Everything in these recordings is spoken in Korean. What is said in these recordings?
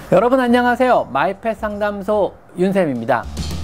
여러분 안녕하세요. 마이펫 상담소 윤쌤입니다.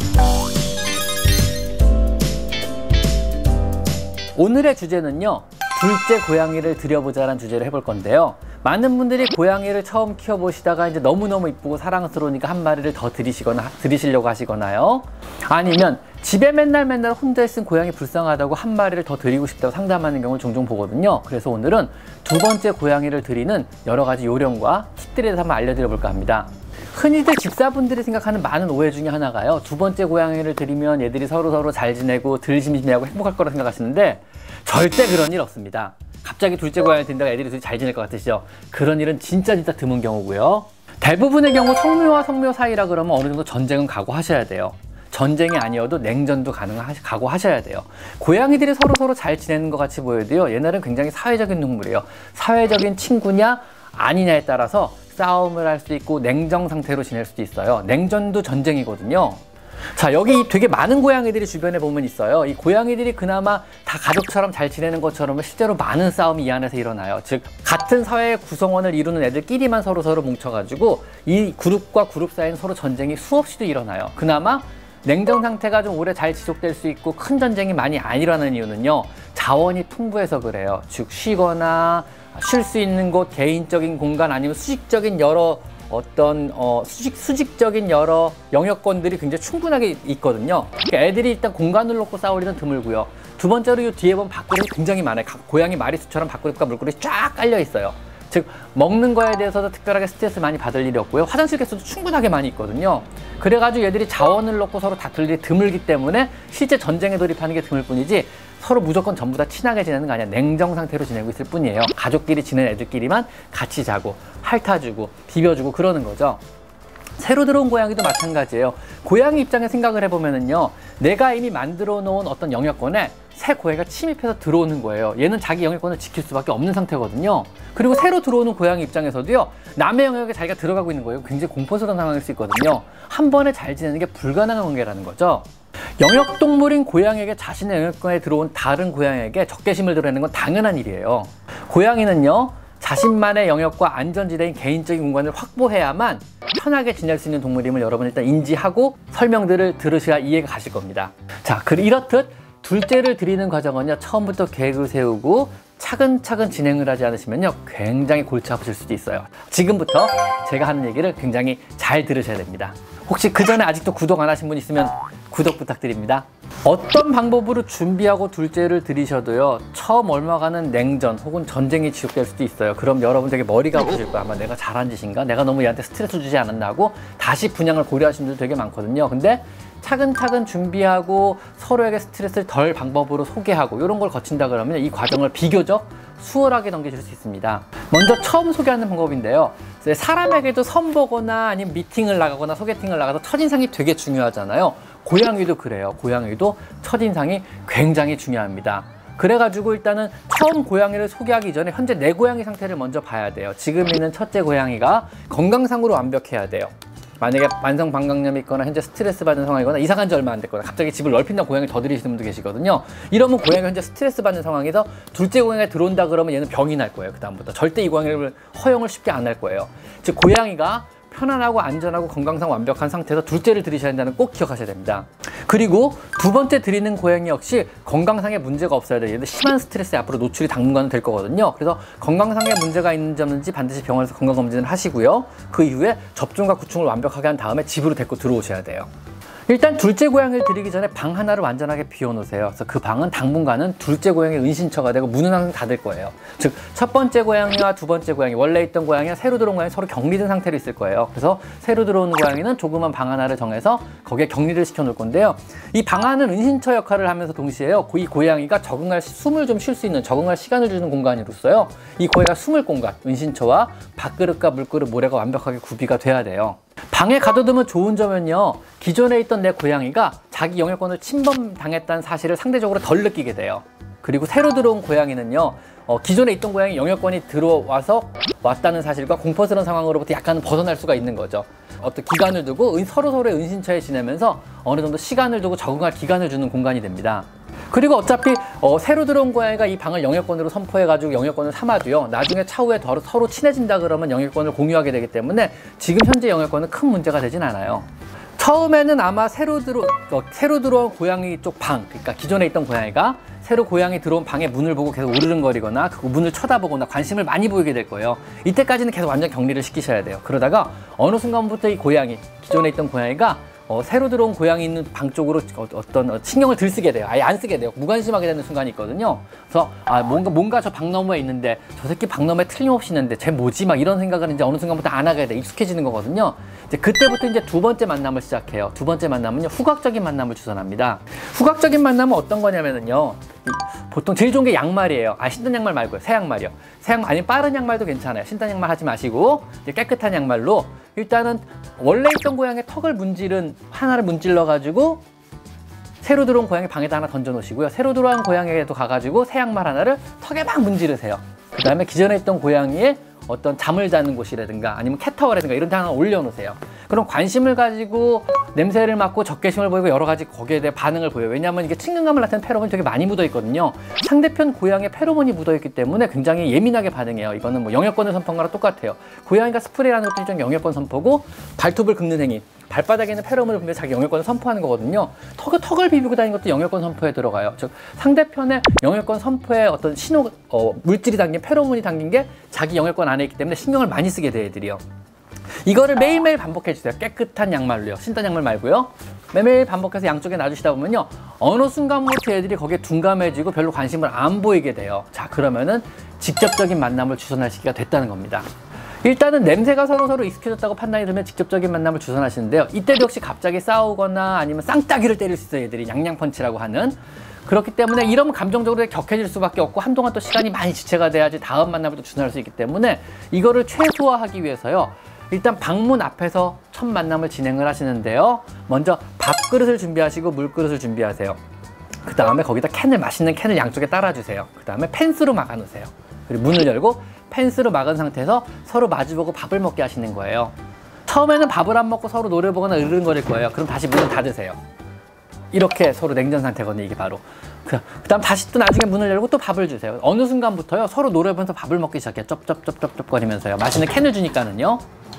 오늘의 주제는요, 둘째 고양이를 들여보자라는 주제를 해볼 건데요. 많은 분들이 고양이를 처음 키워보시다가 이제 너무너무 이쁘고 사랑스러우니까 한 마리를 더 들이시려고 하시거나요. 아니면 집에 맨날 혼자 있으면 고양이 불쌍하다고 한 마리를 더 들이고 싶다고 상담하는 경우를 종종 보거든요. 그래서 오늘은 두 번째 고양이를 들이는 여러 가지 요령과 팁들에 대해서 한번 알려드려 볼까 합니다. 흔히들 집사분들이 생각하는 많은 오해 중에 하나가요, 두 번째 고양이를 들이면 얘들이 서로 잘 지내고 덜 심심해하고 행복할 거라 생각하시는데 절대 그런 일 없습니다. 갑자기 둘째 고양이를 들인다가 애들이 둘이 잘 지낼 것 같으시죠? 그런 일은 진짜 드문 경우고요. 대부분의 경우 성묘와 성묘 사이라 그러면 어느 정도 전쟁은 각오하셔야 돼요. 전쟁이 아니어도 냉전도 각오하셔야 돼요. 고양이들이 서로 잘 지내는 것 같이 보여도요, 얘네는 굉장히 사회적인 동물이에요. 사회적인 친구냐 아니냐에 따라서 싸움을 할 수 있고 냉정 상태로 지낼 수도 있어요. 냉전도 전쟁이거든요. 자, 여기 되게 많은 고양이들이 주변에 보면 있어요. 이 고양이들이 그나마 다 가족처럼 잘 지내는 것처럼 실제로 많은 싸움이 이 안에서 일어나요. 즉, 같은 사회의 구성원을 이루는 애들끼리만 서로 뭉쳐가지고 이 그룹과 그룹 사이는 서로 전쟁이 수없이도 일어나요. 그나마 냉정 상태가 좀 오래 잘 지속될 수 있고 큰 전쟁이 많이 안 일어나는 이유는요, 자원이 풍부해서 그래요. 즉, 쉬거나 쉴 수 있는 곳, 개인적인 공간, 아니면 수직적인 여러 수직적인 여러 영역권들이 굉장히 충분하게 있거든요. 그러니까 애들이 일단 공간을 놓고 싸울 일은 드물고요. 두 번째로 이 뒤에 보면 밥그릇이 굉장히 많아요. 고양이 마리수처럼 밥그릇과 물그릇이 쫙 깔려 있어요. 즉, 먹는 거에 대해서도 특별하게 스트레스 많이 받을 일이 없고요. 화장실 개수도 충분하게 많이 있거든요. 그래가지고 얘들이 자원을 놓고 서로 다툴 일이 드물기 때문에 실제 전쟁에 돌입하는 게 드물 뿐이지, 서로 무조건 전부 다 친하게 지내는 거 아니야. 냉정 상태로 지내고 있을 뿐이에요. 가족끼리 지내는 애들끼리만 같이 자고 핥아주고 비벼주고 그러는 거죠. 새로 들어온 고양이도 마찬가지예요. 고양이 입장에 생각을 해보면은요, 내가 이미 만들어 놓은 어떤 영역권에 새 고양이가 침입해서 들어오는 거예요. 얘는 자기 영역권을 지킬 수밖에 없는 상태거든요. 그리고 새로 들어오는 고양이 입장에서도요, 남의 영역에 자기가 들어가고 있는 거예요. 굉장히 공포스러운 상황일 수 있거든요. 한 번에 잘 지내는 게 불가능한 관계라는 거죠. 영역동물인 고양이에게 자신의 영역권에 들어온 다른 고양이에게 적개심을 드러내는 건 당연한 일이에요. 고양이는요, 자신만의 영역과 안전지대인 개인적인 공간을 확보해야만 편하게 지낼 수 있는 동물임을 여러분 일단 인지하고 설명들을 들으셔야 이해가 가실 겁니다. 자, 이렇듯 둘째를 들이는 과정은요, 처음부터 계획을 세우고 차근차근 진행을 하지 않으시면요, 굉장히 골치 아프실 수도 있어요. 지금부터 제가 하는 얘기를 굉장히 잘 들으셔야 됩니다. 혹시 그 전에 아직도 구독 안 하신 분 있으면 구독 부탁드립니다. 어떤 방법으로 준비하고 둘째를 들이셔도요, 처음 얼마간은 냉전 혹은 전쟁이 지속될 수도 있어요. 그럼 여러분 되게 머리가 아프실 거야. 아마 내가 잘한 짓인가? 내가 너무 얘한테 스트레스 주지 않았나 하고 다시 분양을 고려하시는 분들 되게 많거든요. 근데 차근차근 준비하고 서로에게 스트레스를 덜 방법으로 소개하고 이런 걸 거친다 그러면 이 과정을 비교적 수월하게 넘기실 수 있습니다. 먼저 처음 소개하는 방법인데요, 사람에게도 선보거나 아니면 미팅을 나가거나 소개팅을 나가서 첫인상이 되게 중요하잖아요. 고양이도 그래요. 고양이도 첫인상이 굉장히 중요합니다. 그래가지고 일단은 처음 고양이를 소개하기 전에 현재 내 고양이 상태를 먼저 봐야 돼요. 지금 있는 첫째 고양이가 건강상으로 완벽해야 돼요. 만약에 만성 방광염이 있거나 현재 스트레스 받는 상황이거나 이사 간 지 얼마 안 됐거나 갑자기 집을 넓힌다고 고양이를 더 들이시는 분도 계시거든요. 이러면 고양이가 현재 스트레스 받는 상황에서 둘째 고양이가 들어온다 그러면 얘는 병이 날 거예요. 그 다음부터 절대 이 고양이를 허용을 쉽게 안 할 거예요. 즉, 고양이가 편안하고 안전하고 건강상 완벽한 상태에서 둘째를 들이셔야 한다는 꼭 기억하셔야 됩니다. 그리고 두 번째 들이는 고양이 역시 건강상의 문제가 없어야 돼요. 얘는 심한 스트레스에 앞으로 노출이 당분간은 될 거거든요. 그래서 건강상의 문제가 있는지 없는지 반드시 병원에서 건강검진을 하시고요. 그 이후에 접종과 구충을 완벽하게 한 다음에 집으로 데리고 들어오셔야 돼요. 일단 둘째 고양이를 들이기 전에 방 하나를 완전하게 비워놓으세요. 그래서 그 방은 당분간은 둘째 고양이 은신처가 되고 문은 항상 닫을 거예요. 즉, 첫 번째 고양이와 두 번째 고양이, 원래 있던 고양이와 새로 들어온 고양이 서로 격리된 상태로 있을 거예요. 그래서 새로 들어오는 고양이는 조그만 방 하나를 정해서 거기에 격리를 시켜 놓을 건데요, 이 방 안은 은신처 역할을 하면서 동시에요, 이 고양이가 숨을 좀 쉴 수 있는, 적응할 시간을 주는 공간으로서요, 이 고양이가 숨을 공간, 은신처와 밥그릇과 물그릇, 모래가 완벽하게 구비가 돼야 돼요. 방에 가둬두면 좋은 점은요, 기존에 있던 내 고양이가 자기 영역권을 침범당했다는 사실을 상대적으로 덜 느끼게 돼요. 그리고 새로 들어온 고양이는요, 기존에 있던 고양이 영역권이 왔다는 사실과 공포스러운 상황으로부터 약간은 벗어날 수가 있는 거죠. 어떤 기간을 두고 서로서로의 은신처에 지내면서 어느 정도 시간을 두고 적응할 기간을 주는 공간이 됩니다. 그리고 어차피 새로 들어온 고양이가 이 방을 영역권으로 선포해가지고 영역권을 삼아도요, 나중에 차후에 서로 친해진다 그러면 영역권을 공유하게 되기 때문에 지금 현재 영역권은 큰 문제가 되진 않아요. 처음에는 아마 새로 들어온 고양이 쪽 방, 그러니까 기존에 있던 고양이가 새로 고양이 들어온 방의 문을 보고 계속 으르렁거리거나 그 문을 쳐다보거나 관심을 많이 보이게 될 거예요. 이때까지는 계속 완전 격리를 시키셔야 돼요. 그러다가 어느 순간부터 이 고양이, 기존에 있던 고양이가 새로 들어온 고양이 있는 방 쪽으로 어떤 신경을 들 쓰게 돼요. 아예 안 쓰게 돼요. 무관심하게 되는 순간이 있거든요. 그래서 뭔가 저 방 너머에 있는데, 저 새끼 방 너머에 틀림없이 있는데 쟤 뭐지? 막 이런 생각을 이제 어느 순간부터 안 하게 돼. 익숙해지는 거거든요. 이제 그때부터 이제 두 번째 만남을 시작해요. 두 번째 만남은요, 후각적인 만남을 주선합니다. 후각적인 만남은 어떤 거냐면은요, 보통 제일 좋은 게 양말이에요. 신던 양말 말고요. 새 양말이요. 새 양말, 아니면 빠른 양말도 괜찮아요. 신던 양말 하지 마시고 이제 깨끗한 양말로 일단은 원래 있던 고양이의 턱을 하나를 문질러 가지고 새로 들어온 고양이 방에다 하나 던져 놓으시고요. 새로 들어온 고양이에도 가가지고 새 양말 하나를 턱에 막 문지르세요. 그 다음에 기존에 있던 고양이의 어떤 잠을 자는 곳이라든가 아니면 캣타워라든가 이런 데 하나 올려놓으세요. 그럼 관심을 가지고 냄새를 맡고 적개심을 보이고 여러 가지 거기에 대해 반응을 보여요. 왜냐하면 이게 친근감을 나타내는 페로몬이 되게 많이 묻어 있거든요. 상대편 고양이의 페로몬이 묻어 있기 때문에 굉장히 예민하게 반응해요. 이거는 뭐 영역권을 선포한 거랑 똑같아요. 고양이가 스프레이라는 것도 일종 영역권 선포고, 발톱을 긁는 행위, 발바닥에 있는 페로몬을 분명히 자기 영역권을 선포하는 거거든요. 턱을 비비고 다니는 것도 영역권 선포에 들어가요. 즉 상대편의 영역권 선포에 어떤 물질이 담긴, 페로몬이 담긴 게 자기 영역권 안에 있기 때문에 신경을 많이 쓰게 돼, 애들이요. 이거를 매일매일 반복해 주세요. 깨끗한 양말로요. 신던 양말 말고요. 매일매일 반복해서 양쪽에 놔주시다 보면요, 어느 순간부터 애들이 거기에 둔감해지고 별로 관심을 안 보이게 돼요. 자, 그러면은 직접적인 만남을 주선할 시기가 됐다는 겁니다. 일단은 냄새가 서로 익숙해졌다고 판단이 되면 직접적인 만남을 주선하시는데요. 이때도 역시 갑자기 싸우거나 아니면 쌍따귀를 때릴 수 있어요. 애들이 양양펀치라고 하는. 그렇기 때문에 이러면 감정적으로 격해질 수밖에 없고, 한동안 또 시간이 많이 지체가 돼야지 다음 만남을 또 주선할 수 있기 때문에 이거를 최소화하기 위해서요, 일단 방문 앞에서 첫 만남을 진행을 하시는데요. 먼저 밥그릇을 준비하시고 물그릇을 준비하세요. 그 다음에 거기다 맛있는 캔을 양쪽에 따라주세요. 그 다음에 펜스로 막아 놓으세요. 그리고 문을 열고 펜스로 막은 상태에서 서로 마주보고 밥을 먹게 하시는 거예요. 처음에는 밥을 안 먹고 서로 노래 보거나 으르렁거릴 거예요. 그럼 다시 문을 닫으세요. 이렇게 서로 냉전 상태거든요, 이게 바로. 그 다음 다시 또 나중에 문을 열고 또 밥을 주세요. 어느 순간부터요, 서로 노래 보면서 밥을 먹기 시작해요. 쩝쩝쩝쩝 거리면서요. 맛있는 캔을 주니까는요.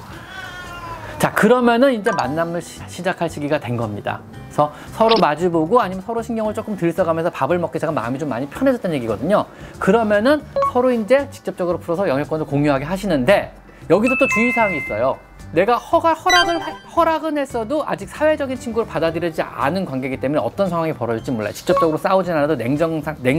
자, 그러면은 이제 만남을 시작할 시기가 된 겁니다. 그래서 서로 마주보고 아니면 서로 신경을 조금 들써가면서 밥을 먹기 시작하면 마음이 좀 많이 편해졌다는 얘기거든요. 그러면은 서로 이제 직접적으로 풀어서 영역권을 공유하게 하시는데, 여기도 또 주의사항이 있어요. 내가 허락은 했어도 아직 사회적인 친구를 받아들이지 않은 관계이기 때문에 어떤 상황이 벌어질지 몰라요. 직접적으로 싸우진 않아도 냉전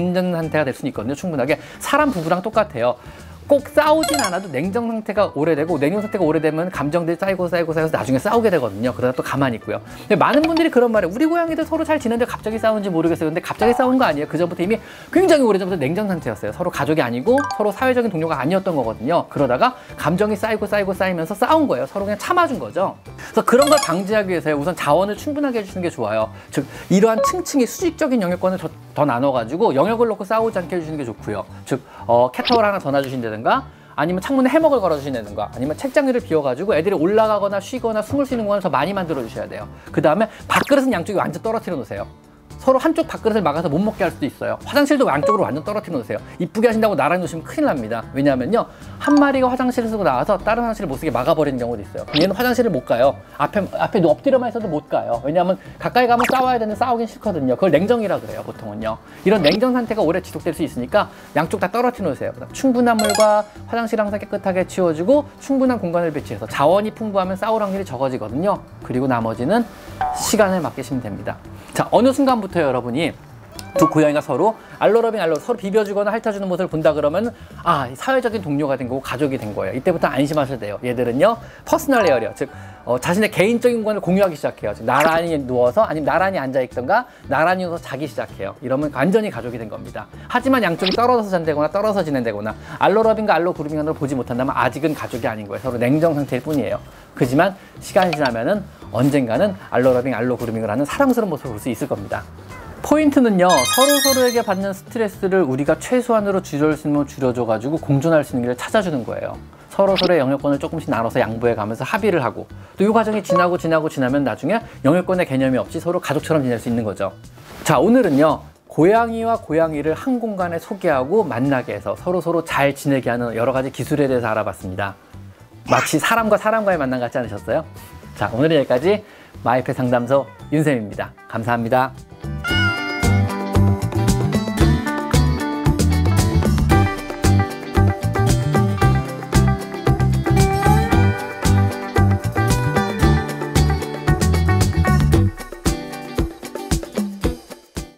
상태가 될 수는 있거든요. 충분하게. 사람 부부랑 똑같아요. 꼭 싸우진 않아도 냉정 상태가 오래되고, 냉정 상태가 오래되면 감정들이 쌓이고 나중에 싸우게 되거든요. 그러다 또 가만히 있고요. 근데 많은 분들이 그런 말이에요. 우리 고양이들 서로 잘 지내는데 갑자기 싸우는지 모르겠어요. 근데 갑자기 싸운 거 아니에요. 그전부터 이미 굉장히 오래전부터 냉정 상태였어요. 서로 가족이 아니고 서로 사회적인 동료가 아니었던 거거든요. 그러다가 감정이 쌓이면서 싸운 거예요. 서로 그냥 참아준 거죠. 그래서 그런 걸 방지하기 위해서 우선 자원을 충분하게 해주시는 게 좋아요. 즉 이러한 층층이 수직적인 영역권을 더 나눠가지고 영역을 놓고 싸우지 않게 해주시는 게 좋고요. 즉 캣타워를 하나 더 놔주신다든가, 아니면 창문에 해먹을 걸어주신다든가, 아니면 책장 위를 비워가지고 애들이 올라가거나 쉬거나 숨을 쉬는 공간을 더 많이 만들어 주셔야 돼요. 그 다음에 밥그릇은 양쪽에 완전 떨어뜨려 놓으세요. 서로 한쪽 밥그릇을 막아서 못 먹게 할 수도 있어요. 화장실도 양쪽으로 완전 떨어뜨려 놓으세요. 이쁘게 하신다고 나란히 놓으시면 큰일 납니다. 왜냐하면요, 한 마리가 화장실을 쓰고 나와서 다른 화장실을 못 쓰게 막아버리는 경우도 있어요. 얘는 화장실을 못 가요. 앞에 엎드려만 있어도 못 가요. 왜냐하면 가까이 가면 싸워야 되는데 싸우긴 싫거든요. 그걸 냉정이라 그래요, 보통은요. 이런 냉정 상태가 오래 지속될 수 있으니까 양쪽 다 떨어뜨려 놓으세요. 충분한 물과 화장실 항상 깨끗하게 치워주고 충분한 공간을 배치해서 자원이 풍부하면 싸울 확률이 적어지거든요. 그리고 나머지는 시간을 맡기시면 됩니다. 자, 어느 순간부터 여러분이 두 고양이가 서로 서로 비벼주거나 핥아주는 모습을 본다 그러면 사회적인 동료가 된 거고 가족이 된 거예요. 이때부터 안심하셔도 돼요. 얘들은요, 퍼스널 에어리어, 즉 자신의 개인적인 공간을 공유하기 시작해요. 즉 나란히 누워서 아니면 나란히 앉아있던가 나란히 누워서 자기 시작해요. 이러면 완전히 가족이 된 겁니다. 하지만 양쪽이 떨어져서 잔다거나 떨어져 지낸다거나 알로러빙과 알로그루밍을 보지 못한다면 아직은 가족이 아닌 거예요. 서로 냉정 상태일 뿐이에요. 그지만 시간이 지나면은 언젠가는 알로러빙, 알로그루밍을 하는 사랑스러운 모습을 볼 수 있을 겁니다. 포인트는요, 서로에게 받는 스트레스를 우리가 최소한으로 줄여줘가지고 공존할 수 있는 길을 찾아주는 거예요. 서로의 영역권을 조금씩 나눠서 양보해 가면서 합의를 하고, 또 이 과정이 지나면 나중에 영역권의 개념이 없이 서로 가족처럼 지낼 수 있는 거죠. 자, 오늘은요, 고양이와 고양이를 한 공간에 소개하고 만나게 해서 서로 잘 지내게 하는 여러 가지 기술에 대해서 알아봤습니다. 마치 사람과 사람과의 만남 같지 않으셨어요? 자, 오늘은 여기까지 마이펫 상담소 윤쌤입니다. 감사합니다.